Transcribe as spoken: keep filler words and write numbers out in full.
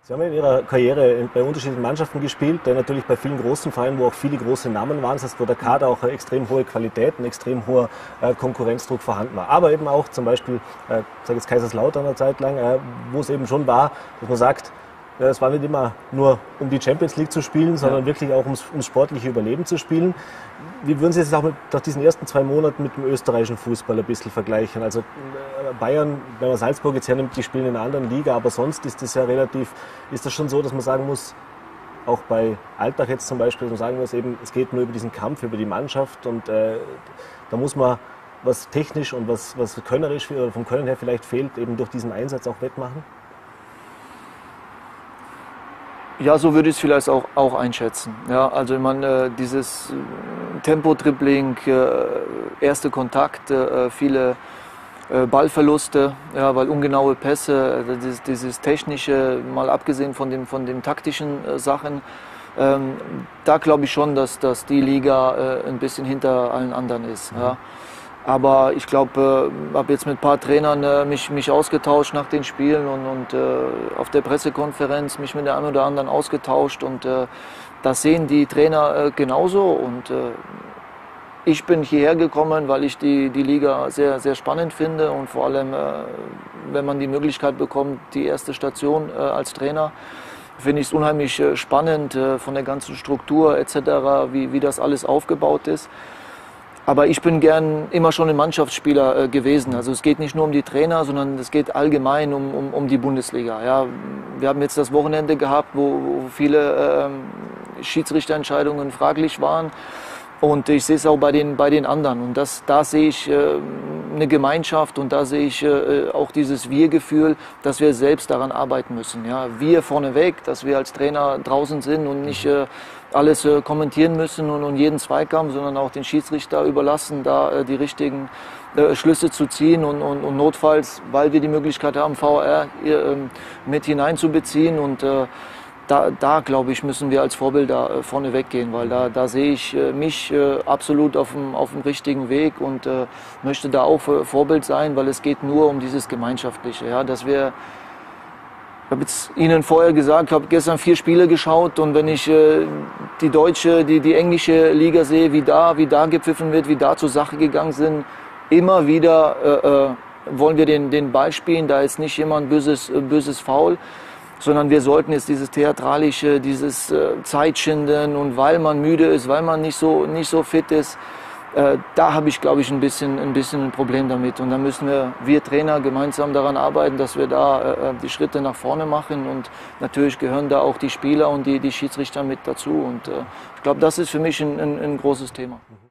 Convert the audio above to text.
Sie haben in Ihrer Karriere bei unterschiedlichen Mannschaften gespielt, natürlich bei vielen großen Vereinen, wo auch viele große Namen waren, das heißt, wo der Kader auch eine extrem hohe Qualität, ein extrem hoher äh, Konkurrenzdruck vorhanden war. Aber eben auch zum Beispiel, äh, ich sage jetzt Kaiserslautern eine Zeit lang, äh, wo es eben schon war, dass man sagt, ja, es war nicht immer nur um die Champions League zu spielen, sondern ja. wirklich auch ums, ums sportliche Überleben zu spielen. Wie würden Sie es auch mit, nach diesen ersten zwei Monaten mit dem österreichischen Fußball ein bisschen vergleichen? Also Bayern, wenn man Salzburg jetzt hernimmt, die spielen in einer anderen Liga, aber sonst ist das ja relativ, ist das schon so, dass man sagen muss, auch bei Alltag jetzt zum Beispiel, dass man sagen muss, eben, es geht nur über diesen Kampf, über die Mannschaft und äh, da muss man, was technisch und was, was könnerisch oder vom Können her vielleicht fehlt, eben durch diesen Einsatz auch wettmachen? Ja, so würde ich es vielleicht auch, auch einschätzen. Ja, also ich meine, dieses Tempo-Dribbling, erste Kontakte, viele Ballverluste, ja, weil ungenaue Pässe, dieses, dieses technische, mal abgesehen von den, von den taktischen Sachen, ähm, da glaube ich schon, dass, dass die Liga äh, ein bisschen hinter allen anderen ist. Mhm. Ja. Aber ich glaube, ich äh, habe jetzt mit ein paar Trainern äh, mich, mich ausgetauscht nach den Spielen und, und äh, auf der Pressekonferenz mich mit der einen oder anderen ausgetauscht. Und äh, das sehen die Trainer äh, genauso. Und äh, ich bin hierher gekommen, weil ich die, die Liga sehr, sehr spannend finde. Und vor allem, äh, wenn man die Möglichkeit bekommt, die erste Station äh, als Trainer, finde ich es unheimlich äh, spannend äh, von der ganzen Struktur et cetera, wie, wie das alles aufgebaut ist. Aber ich bin gern immer schon ein Mannschaftsspieler äh, gewesen. Also es geht nicht nur um die Trainer, sondern es geht allgemein um, um, um die Bundesliga. Ja, wir haben jetzt das Wochenende gehabt, wo, wo viele äh, Schiedsrichterentscheidungen fraglich waren. Und ich sehe es auch bei den, bei den anderen. Und das, da sehe ich äh, eine Gemeinschaft und da sehe ich äh, auch dieses Wir-Gefühl, dass wir selbst daran arbeiten müssen. Ja, wir vorneweg, dass wir als Trainer draußen sind und nicht äh, alles äh, kommentieren müssen und, und jeden Zweikampf, sondern auch den Schiedsrichter überlassen, da äh, die richtigen äh, Schlüsse zu ziehen und, und, und notfalls, weil wir die Möglichkeit haben, V R äh, mit hineinzubeziehen und äh, Da, da glaube ich, müssen wir als Vorbilder äh, vorne weggehen, weil da, da sehe ich äh, mich äh, absolut auf dem, auf dem richtigen Weg und äh, möchte da auch äh, Vorbild sein, weil es geht nur um dieses Gemeinschaftliche. Ja, dass wir, ich habe jetzt Ihnen vorher gesagt, ich habe gestern vier Spiele geschaut und wenn ich äh, die deutsche, die, die englische Liga sehe, wie da, wie da gepfiffen wird, wie da zur Sache gegangen sind, immer wieder äh, äh, wollen wir den, den Ball spielen, da ist nicht jemand böses, äh, böses Foul, sondern wir sollten jetzt dieses Theatralische, dieses äh, Zeitschinden und weil man müde ist, weil man nicht so, nicht so fit ist, äh, da habe ich, glaube ich, ein bisschen, ein bisschen ein Problem damit. Und da müssen wir, wir Trainer, gemeinsam daran arbeiten, dass wir da äh, die Schritte nach vorne machen. Und natürlich gehören da auch die Spieler und die, die Schiedsrichter mit dazu. Und äh, ich glaube, das ist für mich ein, ein, ein großes Thema.